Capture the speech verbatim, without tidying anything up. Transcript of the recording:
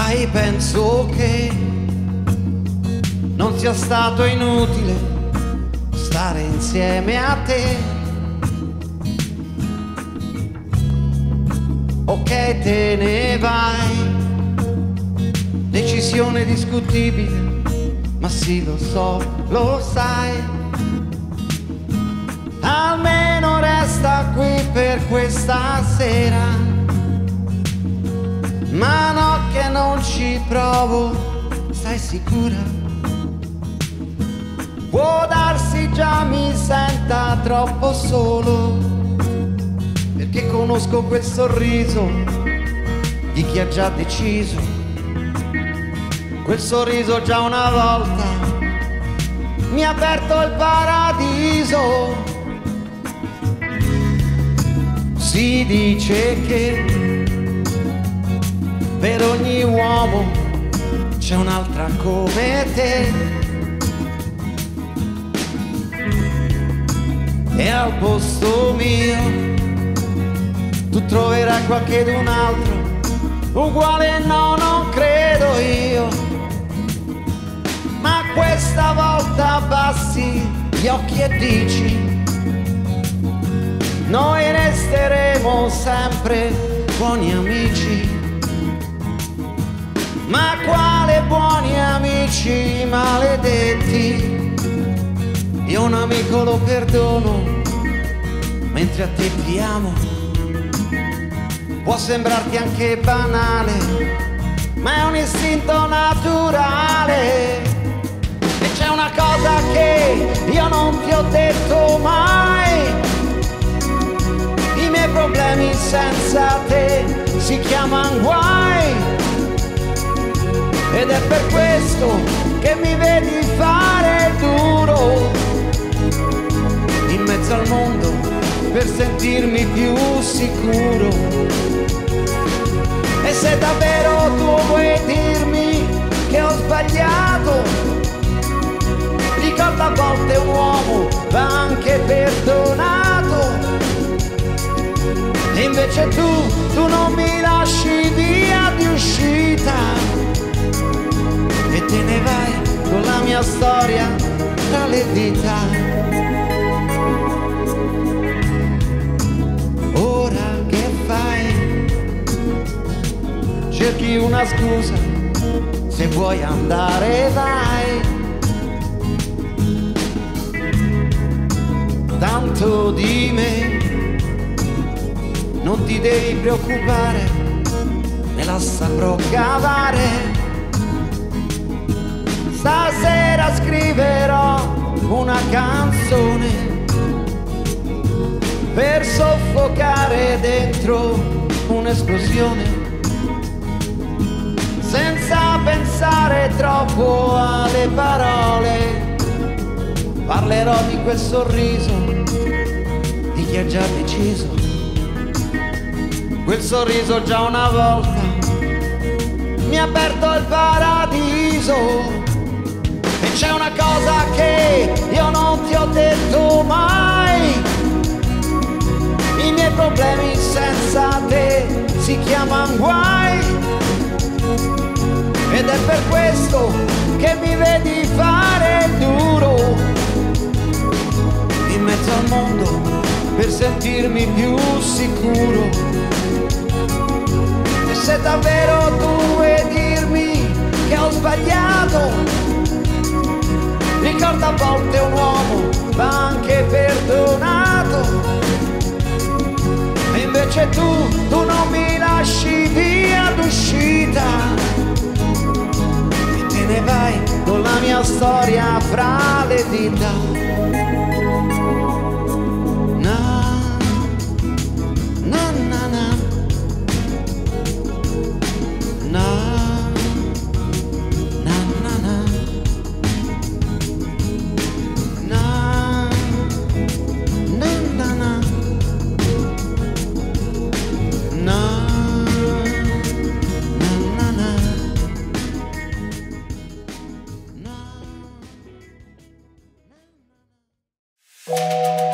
Sai, penso che non sia stato inutile stare insieme a te, ok te ne vai, decisione discutibile, ma sì lo so, lo sai, almeno resta qui per questa sera. Ma no che non ci provo, stai sicura? Può darsi già mi senta troppo solo, perché conosco quel sorriso di chi ha già deciso. Quel sorriso già una volta mi ha aperto il paradiso. Si dice che per ogni uomo c'è un'altra come te, e al posto mio tu troverai qualchedun altro uguale, no, non credo io. Ma questa volta abbassi gli occhi e dici: noi resteremo sempre buoni amici. Ma quale buoni amici maledetti, io un amico lo perdono, mentre a te ti amo. Può sembrarti anche banale, ma è un istinto naturale. E c'è una cosa che io non ti ho detto mai: i miei problemi senza te si chiamano guai. Ed è per questo che mi vedi fare duro in mezzo al mondo per sentirmi più sicuro. E se davvero tu vuoi dirmi che ho sbagliato, ricorda a volte un uomo va anche perdonato. E invece tu, tu non mi lasci via di uscita e te ne vai con la mia storia tra le dita. Ora che fai? Cerchi una scusa, se vuoi andare vai. Tanto di me non ti devi preoccupare, me la saprò cavare. Stasera scriverò una canzone per soffocare dentro un'esplosione, senza pensare troppo alle parole. Parlerò di quel sorriso di chi ha già deciso. Quel sorriso già una volta mi ha aperto il paradiso. E c'è una cosa che io non ti ho detto mai: i miei problemi senza te si chiamano guai. Ed è per questo che mi vedi fare duro in mezzo al mondo per sentirmi più sicuro. E se davvero tu vuoi dirmi che ho sbagliato, ricorda a volte un uomo va anche perdonato. E invece tu, tu non mi lasci via d'uscita e te ne vai con la mia storia fra le dita. Na, na, na, na, na. Thank you.